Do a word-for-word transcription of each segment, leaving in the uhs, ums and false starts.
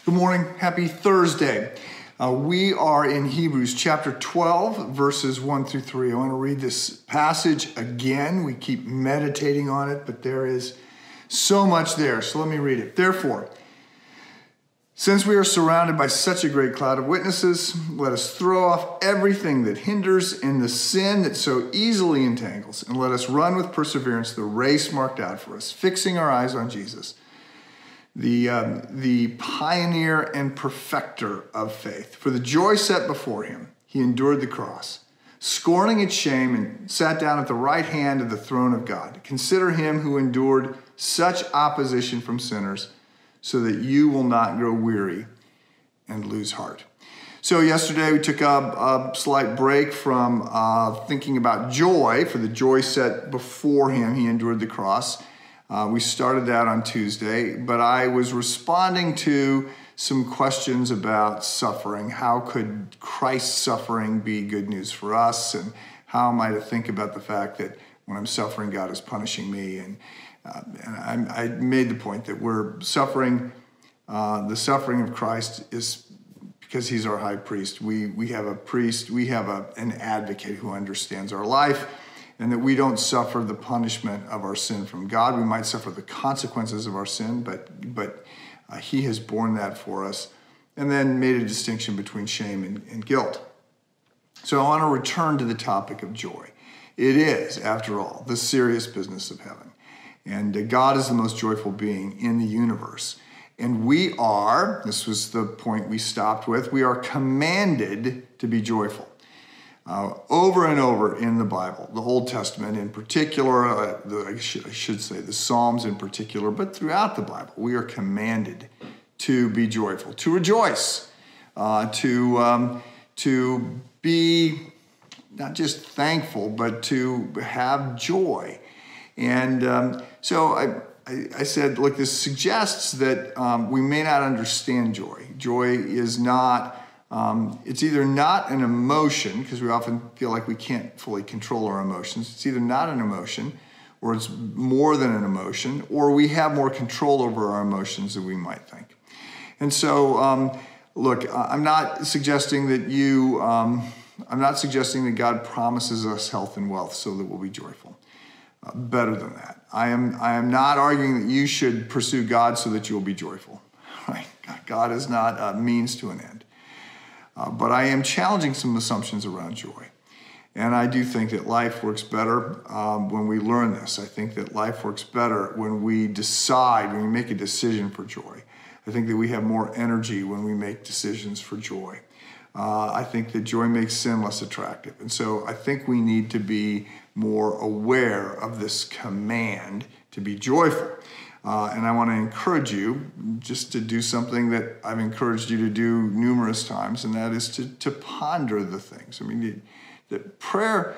Good morning. Happy Thursday. Uh, we are in Hebrews chapter twelve, verses one through three. I want to read this passage again. We keep meditating on it, but there is so much there. So let me read it. Therefore, since we are surrounded by such a great cloud of witnesses, let us throw off everything that hinders and the sin that so easily entangles, and let us run with perseverance the race marked out for us, fixing our eyes on Jesus, the um, the pioneer and perfecter of faith. For the joy set before him, he endured the cross, scorning its shame, and sat down at the right hand of the throne of God. Consider him who endured such opposition from sinners, so that you will not grow weary and lose heart. So yesterday we took a, a slight break from uh, thinking about joy. For the joy set before him, he endured the cross. Uh, we started that on Tuesday, but I was responding to some questions about suffering. How could Christ's suffering be good news for us? And how am I to think about the fact that when I'm suffering, God is punishing me? And, uh, and I, I made the point that we're suffering, uh, the suffering of Christ is because he's our high priest. We, we have a priest, we have a, an advocate who understands our life, and that we don't suffer the punishment of our sin from God. We might suffer the consequences of our sin, but but uh, he has borne that for us, and then made a distinction between shame and, and guilt. So I want to return to the topic of joy. It is, after all, the serious business of heaven. And uh, God is the most joyful being in the universe. And we are, this was the point we stopped with, we are commanded to be joyful. Uh, over and over in the Bible, the Old Testament in particular, uh, the, I, should, I should say the Psalms in particular, but throughout the Bible, we are commanded to be joyful, to rejoice, uh, to, um, to be not just thankful, but to have joy. And um, so I, I, I said, look, this suggests that um, we may not understand joy. Joy is not Um, it's either not an emotion, because we often feel like we can't fully control our emotions. It's either not an emotion, or it's more than an emotion, or we have more control over our emotions than we might think. And so, um, look, I'm not suggesting that you, um, I'm not suggesting that God promises us health and wealth so that we'll be joyful. Uh, better than that. I am, I am not arguing that you should pursue God so that you will be joyful. Right? God is not a means to an end. Uh, but I am challenging some assumptions around joy. And I do think that life works better um, when we learn this. I think that life works better when we decide, when we make a decision for joy. I think that we have more energy when we make decisions for joy. Uh, I think that joy makes sin less attractive. And so I think we need to be more aware of this command to be joyful. Uh, and I want to encourage you just to do something that I've encouraged you to do numerous times, and that is to, to ponder the things. I mean, that prayer,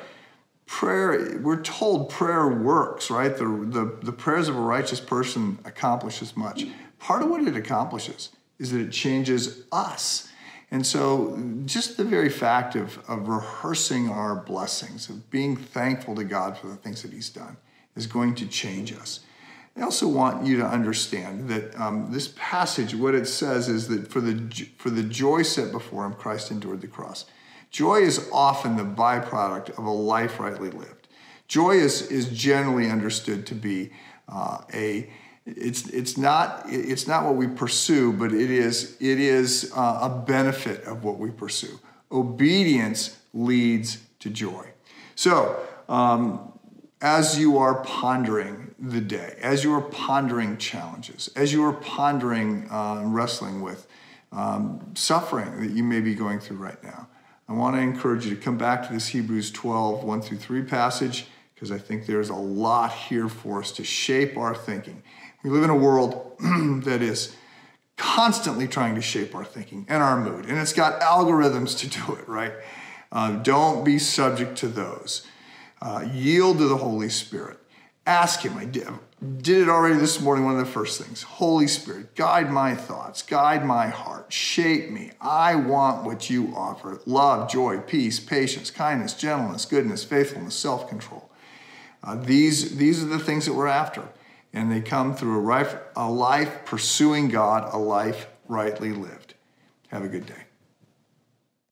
prayer, we're told prayer works, right? The, the, the prayers of a righteous person accomplishes much. Part of what it accomplishes is that it changes us. And so just the very fact of, of rehearsing our blessings, of being thankful to God for the things that he's done, is going to change us. I also want you to understand that um, this passage, what it says is that for the for the joy set before him, Christ endured the cross. Joy is often the byproduct of a life rightly lived. Joy is is generally understood to be uh, a it's it's not it's not what we pursue, but it is it is uh, a benefit of what we pursue. Obedience leads to joy. So um, as you are pondering the day, as you are pondering challenges, as you are pondering uh, and wrestling with um, suffering that you may be going through right now, I want to encourage you to come back to this Hebrews twelve, one through three passage, because I think there's a lot here for us to shape our thinking. We live in a world that is constantly trying to shape our thinking and our mood, and it's got algorithms to do it, right? Uh, don't be subject to those. Uh, yield to the Holy Spirit. Ask him. I did, did it already this morning, one of the first things. Holy Spirit, guide my thoughts, guide my heart, shape me. I want what you offer. Love, joy, peace, patience, kindness, gentleness, goodness, faithfulness, self-control. Uh, these, these are the things that we're after. And they come through a life, a life pursuing God, a life rightly lived. Have a good day.